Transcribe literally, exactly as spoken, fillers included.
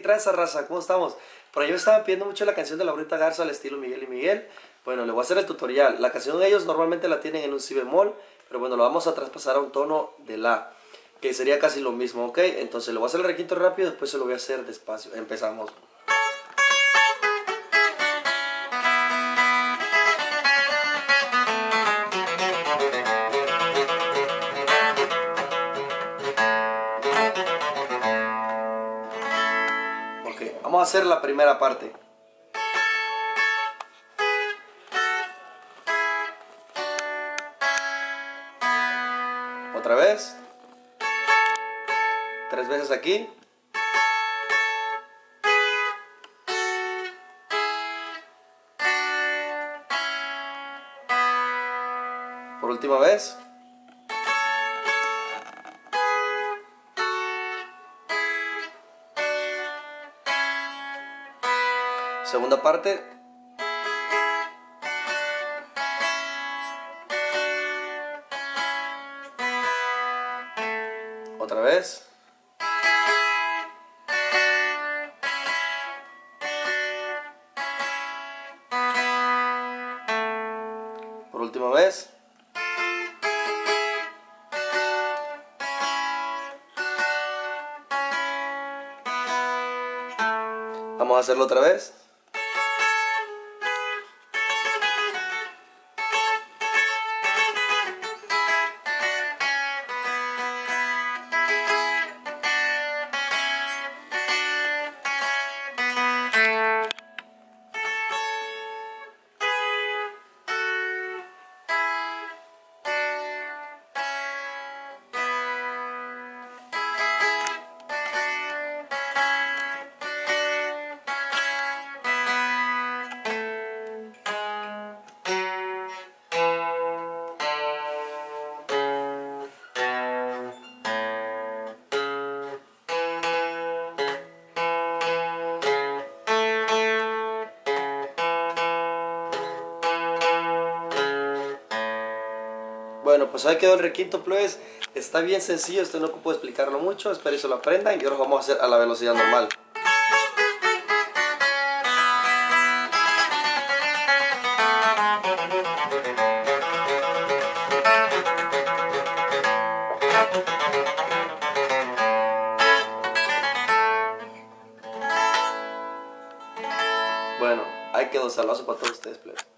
tranza, raza? ¿Cómo estamos? Por ahí me estaban pidiendo mucho la canción de la Brunita Garza al estilo Miguel y Miguel. Bueno, le voy a hacer el tutorial. La canción ellos normalmente la tienen en un si bemol, pero bueno, lo vamos a traspasar a un tono de la, que sería casi lo mismo, ¿ok? Entonces le voy a hacer el requinto rápido, después se lo voy a hacer despacio. Empezamos. Ok, vamos a hacer la primera parte. Otra vez. Tres veces aquí. Por última vez. Segunda parte. Otra vez. Por última vez. Vamos a hacerlo otra vez. Bueno, pues ahí quedó el requinto, pues. Está bien sencillo, esto no puedo explicarlo mucho. Espero que se lo aprendan y ahora vamos a hacer a la velocidad normal. Bueno, ahí quedó. Saludos para todos ustedes, pues.